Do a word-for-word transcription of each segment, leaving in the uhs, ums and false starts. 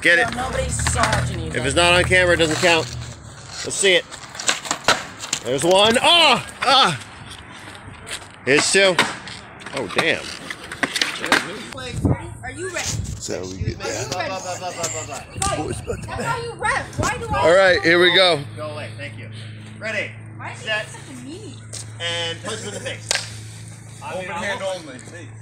Get it. No, nobody saw Geneva. If it's not on camera, it doesn't count. Let's see it. There's one. Oh! Ah! Here's two. Oh, damn. Are you ready? That's how we get down. Boys, that's how you rep. Why do I? All right, here we go. Go away. Thank you. Ready. Why is Set. it such a meanie? And punch him in the face. Open hand only.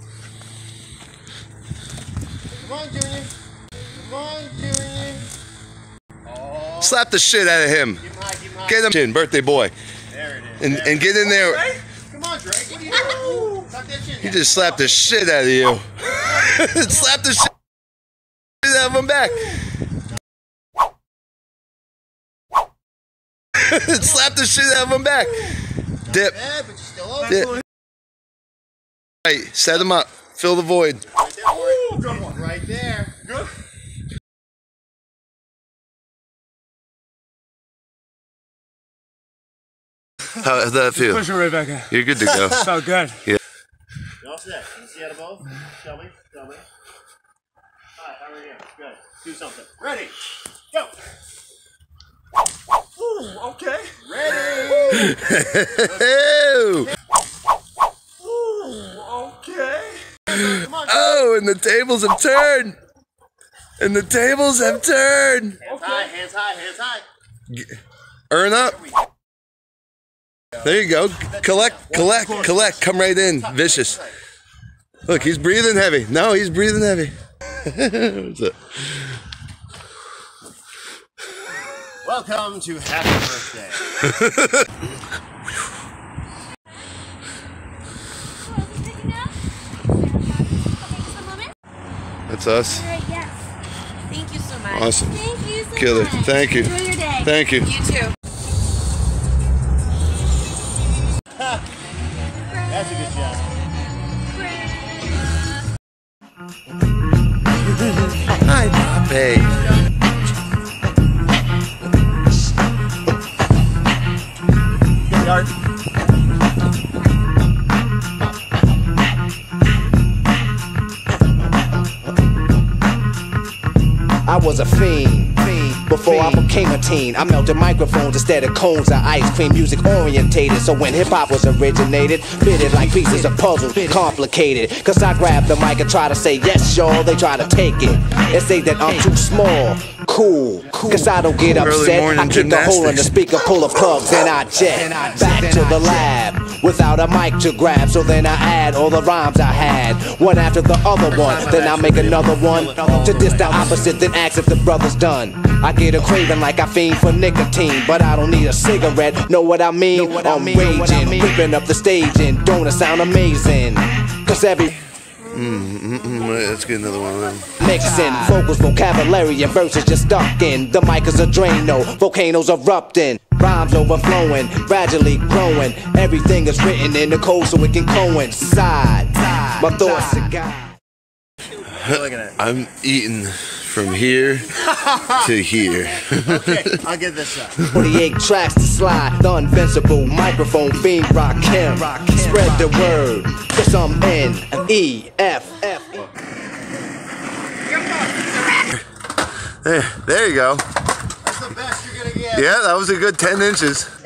Come on, Junior. Come on, Junior. Oh. Slap the shit out of him. Keep him high, keep him high. Get him chin, birthday boy. There it is. And, there and get in there. Come on, Drake. What are you doing? Tuck that chin He down. just slapped the shit out of you. Slap the shit out of him back. Slap the shit out of him back. Dip. Bad, but you're still open. Dip. Right, set him up. Fill the void. Right there, Ooh, good one. Right there. Good. How does that feel? Push it right back in. You're good to go. Felt good. Yeah. You all set? Can you see out of both? Tell me. Tell me. Alright, how are you? Good. Do something. Ready. Go. Ooh, okay. Ready. Ooh, okay. Come on. Oh, and the tables have turned. And the tables have turned. Hands high, hands high, hands high. Earn up. There you go. Collect, collect, collect. Come right in. Vicious. Look, he's breathing heavy. No, he's breathing heavy. What's up? Welcome to Happy Birthday. That's us. Yes. Thank you so much. Awesome. Thank you so Killer. much. Thank you. Enjoy your day. Thank you. You too. That's a good job. Hi, Poppy. Yard. I was a fiend, fiend before I became a teen. I melted microphones instead of cones of ice cream. Music orientated, so when hip-hop was originated, fitted like pieces of puzzle, complicated. Cause I grab the mic and try to say yes, y'all. They try to take it and say that I'm too small. Cool, cause I don't get upset. I kick a hole in the speaker, pull the plugs, and I jet back to the lab without a mic to grab. So then I add all the rhymes I had, one after the other one. Then I make another one to diss the opposite, then ask if the brother's done. I get a craving like I fiend for nicotine, but I don't need a cigarette. Know what I mean? I'm raging, ripping up the stage, and don't it sound amazing? Cause every Mm, mm, mm, let's get another one of them. mixing vocals, vocabulary, and verses just stuck in. The mic is a Drano, volcanoes erupting, rhymes overflowing, gradually growing. Everything is written in the code so it can coincide. My thoughts are God. I'm eating from here to here. Okay, I'll get this up. forty-eight tracks to slide, the invincible microphone fiend rock him. Spread the word, cause I'm N E F F. There, there you go. That's the best you're gonna get. Yeah, that was a good ten inches.